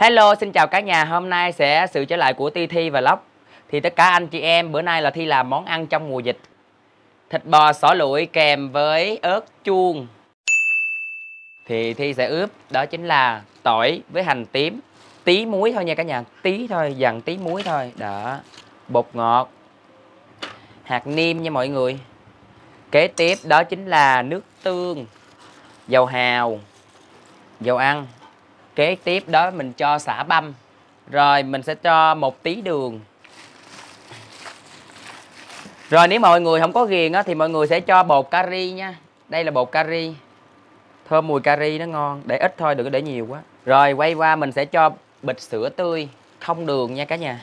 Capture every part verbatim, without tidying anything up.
Hello, xin chào cả nhà. Hôm nay sẽ sự trở lại của Ti Thi Vlog. Thì tất cả anh chị em bữa nay là Thi làm món ăn trong mùa dịch. Thịt bò xỏ lụi kèm với ớt chuông. Thì Thi sẽ ướp đó chính là tỏi với hành tím, tí muối thôi nha cả nhà, tí thôi, dặn tí muối thôi. Đó, bột ngọt, hạt nêm nha mọi người. Kế tiếp đó chính là nước tương, dầu hào, dầu ăn. Kế tiếp đó mình cho sả băm. Rồi mình sẽ cho một tí đường. Rồi nếu mọi người không có ghiền á, thì mọi người sẽ cho bột cà ri nha. Đây là bột cà ri. Thơm mùi cà ri nó ngon. Để ít thôi, đừng có để nhiều quá. Rồi quay qua mình sẽ cho bịch sữa tươi, không đường nha cả nhà.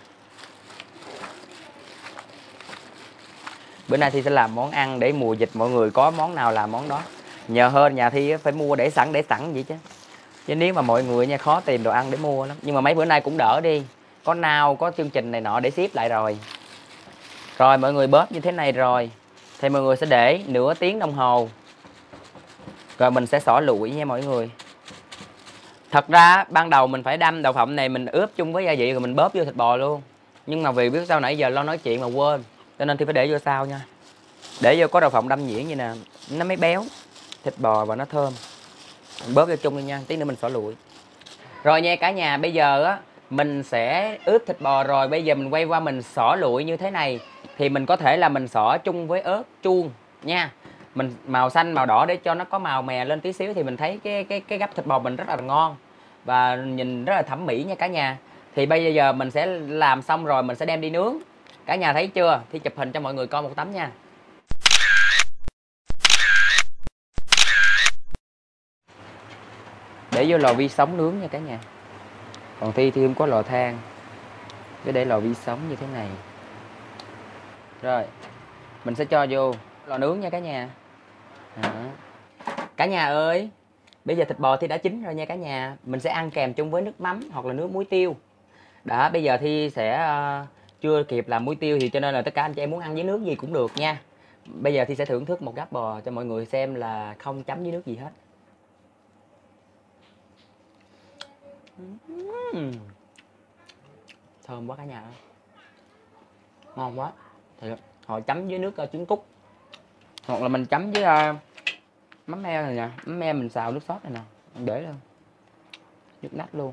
Bữa nay Thi sẽ làm món ăn để mùa dịch mọi người có món nào làm món đó. Nhờ hơn nhà Thi phải mua để sẵn để sẵn vậy chứ. Chứ nếu mà mọi người nha khó tìm đồ ăn để mua lắm. Nhưng mà mấy bữa nay cũng đỡ đi. Có nào có chương trình này nọ để ship lại rồi. Rồi mọi người bóp như thế này rồi thì mọi người sẽ để nửa tiếng đồng hồ. Rồi mình sẽ xỏ lụi nha mọi người. Thật ra ban đầu mình phải đâm đậu phộng này mình ướp chung với gia vị rồi mình bóp vô thịt bò luôn. Nhưng mà vì biết sao nãy giờ lo nói chuyện mà quên, cho nên thì phải để vô sau nha. Để vô có đậu phộng đâm nhuyễn như nè, nó mới béo thịt bò và nó thơm. Mình bóp vô chung đi nha, tí nữa mình xỏ lụi. Rồi nha cả nhà, bây giờ á mình sẽ ướp thịt bò rồi, bây giờ mình quay qua mình xỏ lụi như thế này. Thì mình có thể là mình xỏ chung với ớt chuông nha. Mình màu xanh màu đỏ để cho nó có màu mè lên tí xíu thì mình thấy cái cái cái gắp thịt bò mình rất là ngon và nhìn rất là thẩm mỹ nha cả nhà. Thì bây giờ mình sẽ làm xong rồi mình sẽ đem đi nướng. Cả nhà thấy chưa? Thì chụp hình cho mọi người coi một tấm nha. Để vô lò vi sóng nướng nha cả nhà. Còn Thi thì không có lò than, cái để lò vi sóng như thế này. Rồi mình sẽ cho vô lò nướng nha cả nhà. Đó. Cả nhà ơi, bây giờ thịt bò Thi đã chín rồi nha cả nhà. Mình sẽ ăn kèm chung với nước mắm hoặc là nước muối tiêu. Đó, bây giờ Thi sẽ uh, chưa kịp làm muối tiêu thì cho nên là tất cả anh chị em muốn ăn với nước gì cũng được nha. Bây giờ Thi sẽ thưởng thức một gắp bò cho mọi người xem là không chấm với nước gì hết. uhm. Thơm quá cả nhà ơi, ngon quá. Thì họ chấm với nước uh, trứng cút hoặc là mình chấm với uh, mắm me này nè, mắm me mình xào nước sốt này nè, mình để lên nước nách luôn.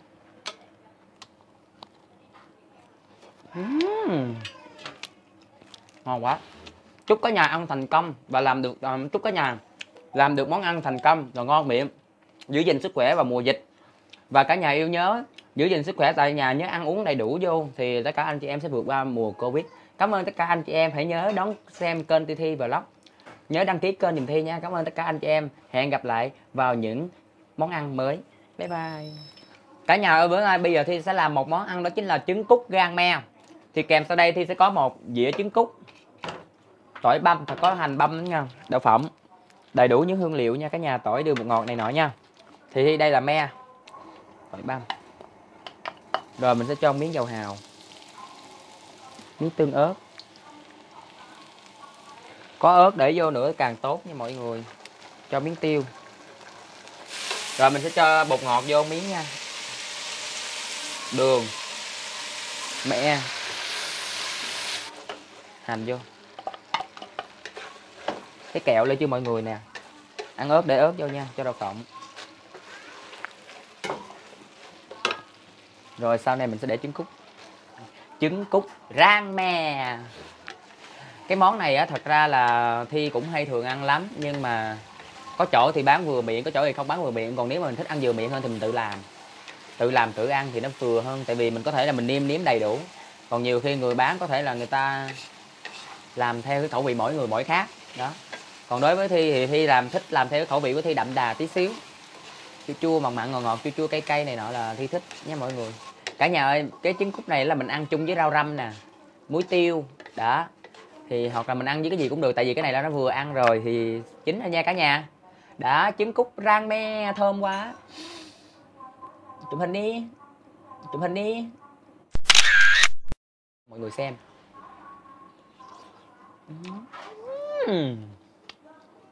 uhm. Ngon quá. Chúc cả nhà ăn thành công và làm được uh, chúc cả nhà làm được món ăn thành công và ngon miệng, giữ gìn sức khỏe vào mùa dịch. Và cả nhà yêu nhớ giữ gìn sức khỏe tại nhà, nhớ ăn uống đầy đủ vô thì tất cả anh chị em sẽ vượt qua mùa Covid. Cảm ơn tất cả anh chị em, hãy nhớ đón xem kênh Ti Thi Vlog, nhớ đăng ký kênh giùm Thi nha. Cảm ơn tất cả anh chị em, hẹn gặp lại vào những món ăn mới. Bye bye cả nhà ơi. Bữa nay bây giờ Thi sẽ làm một món ăn đó chính là trứng cút gan me. Thì kèm sau đây Thi sẽ có một dĩa trứng cút, tỏi băm, phải có hành băm nha, đậu phộng, đầy đủ những hương liệu nha cả nhà, tỏi, đường, bột ngọt này nọ nha. Thì đây là me, tỏi băm. Rồi mình sẽ cho miếng dầu hào, miếng tương ớt. Có ớt để vô nữa càng tốt nha mọi người. Cho miếng tiêu. Rồi mình sẽ cho bột ngọt vô miếng nha. Đường, me, hành vô. Cái kẹo lên chứ mọi người nè. Ăn ớt để ớt vô nha, cho đậu phộng. Rồi sau này mình sẽ để trứng cút. Trứng cút rang me. Cái món này á thật ra là Thi cũng hay thường ăn lắm, nhưng mà có chỗ thì bán vừa miệng, có chỗ thì không bán vừa miệng. Còn nếu mà mình thích ăn vừa miệng hơn thì mình tự làm. Tự làm tự ăn thì nó vừa hơn, tại vì mình có thể là mình nêm nếm đầy đủ. Còn nhiều khi người bán có thể là người ta làm theo cái khẩu vị mỗi người mỗi khác đó. Còn đối với Thi thì Thi làm thích làm theo cái khẩu vị của Thi, đậm đà tí xíu, chua chua mặn mặn ngọt ngọt, chua chua cay cay này nọ là Thi thích nha mọi người. Cả nhà ơi, cái trứng cút này là mình ăn chung với rau răm nè, muối tiêu đó, thì hoặc là mình ăn với cái gì cũng được, tại vì cái này là nó vừa ăn rồi thì chín rồi nha cả nhà. Đã, trứng cút rang me thơm quá. Chụp hình đi, chụp hình đi mọi người xem. uhm.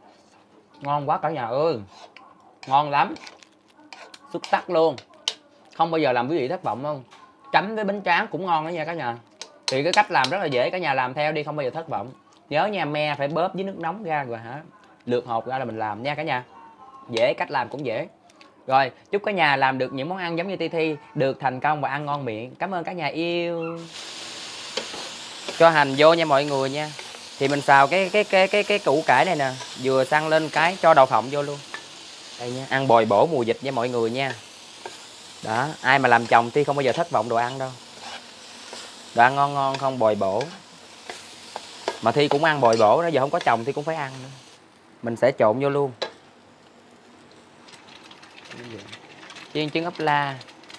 Ngon quá cả nhà ơi, ngon lắm, xuất sắc luôn. không bao giờ làm quý vị thất vọng không. Chấm với bánh tráng cũng ngon đó nha cả nhà. Thì cái cách làm rất là dễ, cả nhà làm theo đi không bao giờ thất vọng. Nhớ nha, me phải bóp với nước nóng ra rồi hả, lượt hột ra là mình làm nha cả nhà. Dễ, cách làm cũng dễ. Rồi, chúc cả nhà làm được những món ăn giống như Ti Thi, được thành công và ăn ngon miệng. Cảm ơn cả nhà yêu. Cho hành vô nha mọi người nha. Thì mình xào cái cái cái cái cái củ cải này nè, vừa săn lên cái cho đậu phộng vô luôn. Đây nha, ăn bồi bổ mùa dịch nha mọi người nha. Đó, ai mà làm chồng Ti không bao giờ thất vọng đồ ăn đâu. Đồ ăn ngon ngon không bồi bổ. Mà Thi cũng ăn bồi bổ đó, giờ không có chồng Thi cũng phải ăn nữa. Mình sẽ trộn vô luôn. Chiên trứng ốp la.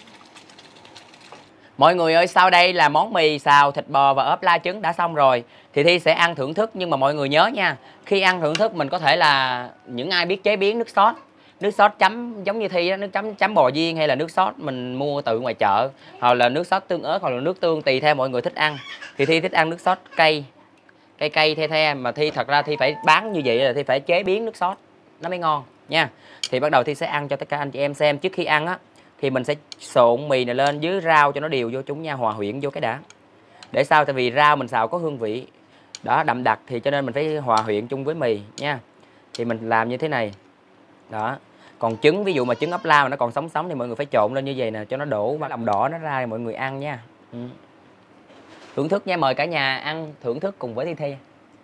Mọi người ơi, sau đây là món mì xào thịt bò và ốp la trứng đã xong rồi. Thì Thi sẽ ăn thưởng thức, nhưng mà mọi người nhớ nha, khi ăn thưởng thức mình có thể là những ai biết chế biến nước sốt, nước sốt chấm giống như Thi đó, nước chấm chấm bò viên hay là nước sốt mình mua từ ngoài chợ, hoặc là nước sốt tương ớt hoặc là nước tương, tùy theo mọi người thích ăn. Thì Thi thích ăn nước sốt cay, cay cay the the, mà Thi thật ra Thi phải bán như vậy là Thi phải chế biến nước sốt nó mới ngon nha. Thì bắt đầu Thi sẽ ăn cho tất cả anh chị em xem. Trước khi ăn á thì mình sẽ xộn mì này lên với rau cho nó đều vô chúng nha, hòa quyện vô cái đã. Để sao? Tại vì rau mình xào có hương vị đó, đậm đặc, thì cho nên mình phải hòa quyện chung với mì nha. Thì mình làm như thế này đó. Còn trứng, ví dụ mà trứng ốp la mà nó còn sống sống thì mọi người phải trộn lên như vậy nè, cho nó đổ lòng đỏ nó ra thì mọi người ăn nha. Ừ. Thưởng thức nha, mời cả nhà ăn thưởng thức cùng với Thi Thi.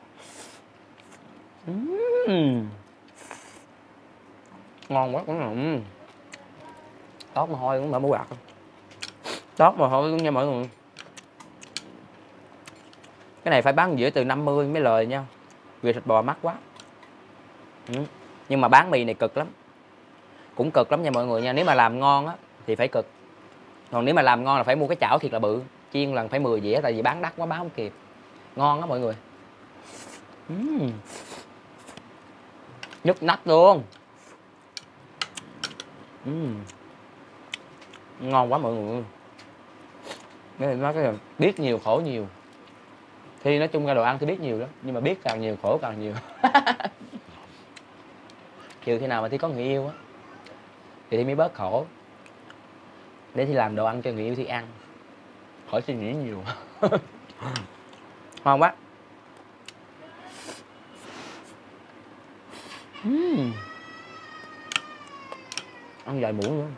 uhm. Ngon quá. uhm. Tót mồ hôi cũng mở mũi quạt. Tót mồ hôi luôn nha mọi người. Cái này phải bán dĩa từ năm mươi mới lời nha, vì thịt bò mắc quá. ừ. Nhưng mà bán mì này cực lắm, cũng cực lắm nha mọi người nha. Nếu mà làm ngon á thì phải cực, còn nếu mà làm ngon là phải mua cái chảo thiệt là bự, chiên lần phải mười dĩa, tại vì bán đắt quá bán không kịp. Ngon á mọi người. uhm. Nhức nách luôn. uhm. Ngon quá mọi người. Cái nói cái là biết nhiều khổ nhiều. Thì nói chung ra đồ ăn thì biết nhiều lắm, nhưng mà biết càng nhiều khổ càng nhiều. Trừ khi nào mà Thi có người yêu á thì Thi mới bớt khổ, để Thi làm đồ ăn cho người yêu Thi ăn, khỏi suy nghĩ nhiều. Ngon quá. uhm. Ăn vài muỗng nữa.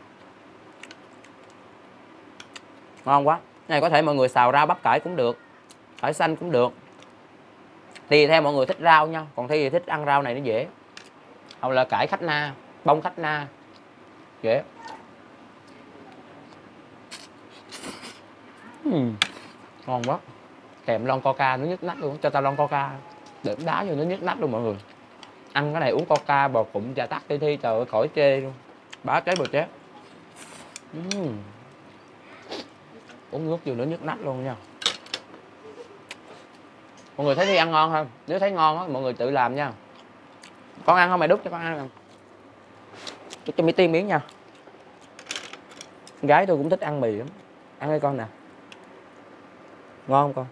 Ngon quá. Cái này có thể mọi người xào rau bắp cải cũng được, cải xanh cũng được, tùy theo mọi người thích rau nha. Còn Thi thì thích ăn rau này nó dễ, hoặc là cải khách na, bông khách na dễ. uhm. Ngon quá. Kèm lon coca nó nhức nách luôn, cho tao lon coca để đá vô nó nhức nách luôn mọi người. Ăn cái này uống coca bò cụm trà tắc Thi Thi trời ơi khỏi chê luôn, bá trái bờ chét. uhm. Uống nước vô nữa nhức nách luôn nha. Mọi người thấy Thi ăn ngon không? Nếu thấy ngon á mọi người tự làm nha. Con ăn không, mày đút cho con ăn. Đút cho Mỹ Tiên miếng nha. Con gái tôi cũng thích ăn mì lắm. Ăn đi con nè. Ngon không con?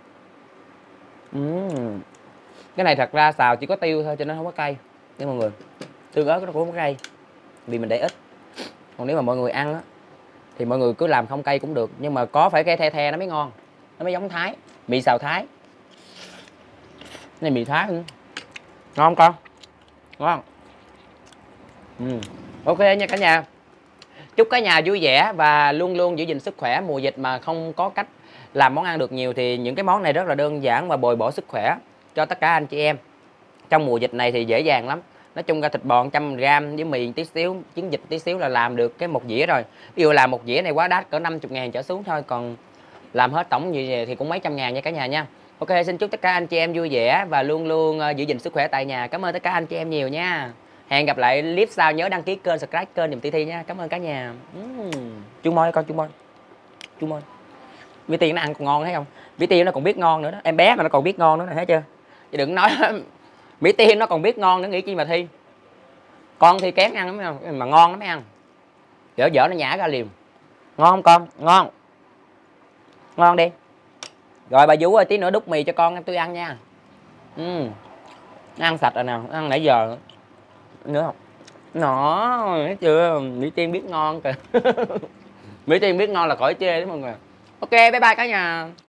uhm. Cái này thật ra xào chỉ có tiêu thôi cho nên không có cay nha mọi người. Tương ớt nó cũng không có cay vì mình để ít. Còn nếu mà mọi người ăn á thì mọi người cứ làm không cay cũng được, nhưng mà có phải cái the the nó mới ngon, nó mới giống Thái. Mì xào Thái. Cái này mì Thái nữa. Ngon không con? Ngon. uhm. Ok nha cả nhà. Chúc cả nhà vui vẻ và luôn luôn giữ gìn sức khỏe. Mùa dịch mà không có cách làm món ăn được nhiều thì những cái món này rất là đơn giản và bồi bổ sức khỏe cho tất cả anh chị em. Trong mùa dịch này thì dễ dàng lắm. Nói chung ra thịt bò một trăm gram với mì tí xíu, trứng vịt tí xíu là làm được cái một dĩa rồi. Ví dụ làm một dĩa này quá đắt, cỡ năm mươi ngàn trở xuống thôi, còn làm hết tổng như vậy thì cũng mấy trăm ngàn nha cả nhà nha. Ok, xin chúc tất cả anh chị em vui vẻ và luôn luôn giữ gìn sức khỏe tại nhà. Cảm ơn tất cả anh chị em nhiều nha. Hẹn gặp lại clip sau, nhớ đăng ký kênh, subscribe kênh giùm Ti Thi nha. Cảm ơn cả nhà. uhm. Chú môi con, chú môi. Chú môi. Mỹ Tiên nó ăn còn ngon thấy không? Mỹ Tiên nó còn biết ngon nữa đó. Em bé mà nó còn biết ngon nữa này, thấy chưa? Chứ đừng nói Mỹ Tiên nó còn biết ngon nữa nghĩ chi mà Thi. Con Thi kén ăn lắm không? Mà ngon lắm mới ăn. Dở dở nó nhả ra liền. Ngon không con? Ngon. Ngon đi. Rồi bà Vú ơi, tí nữa đút mì cho con em tôi ăn nha. Ừ. Nó ăn sạch rồi nào, ăn nãy giờ nữa không? Nó, thấy chưa? Mỹ Tiên biết ngon kìa. Mỹ Tiên biết ngon là khỏi chê đấy mọi người. Ok, bye bye cả nhà.